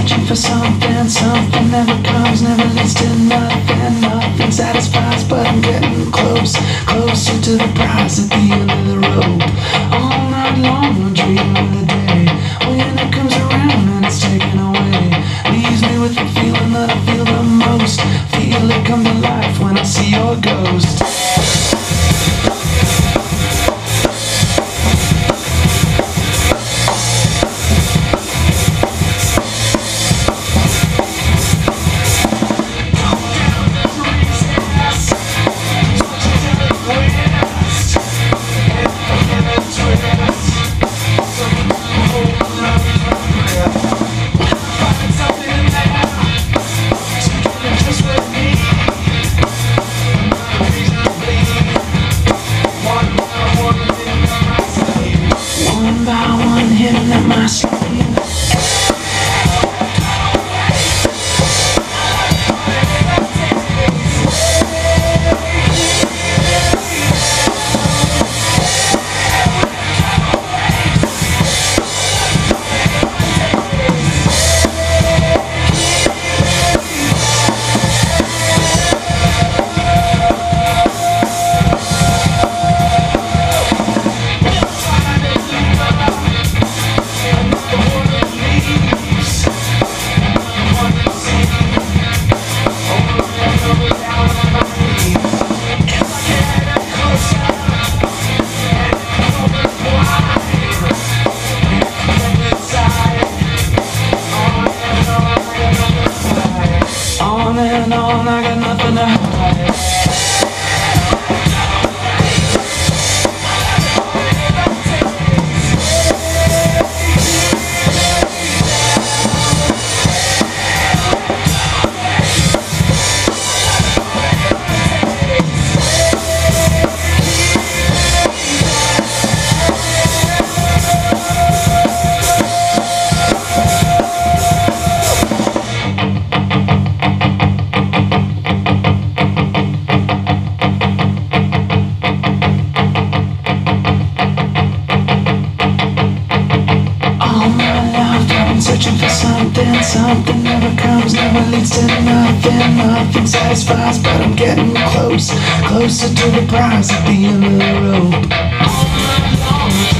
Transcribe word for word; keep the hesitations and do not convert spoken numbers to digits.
searching for something, something never comes, never leads to nothing. Nothing satisfies, but I'm getting close, closer to the prize at the end of the road. All night long I dream of the day when it comes around and it's taken away. Leaves me with the feeling that I feel the most. Feel it come to life when I see your ghost. Hitting at my sleeve. On and on, I got nothing to hide. Searching for something, something never comes, never leads to nothing. Nothing satisfies, but I'm getting close, closer to the prize at the end of the rope. All night long.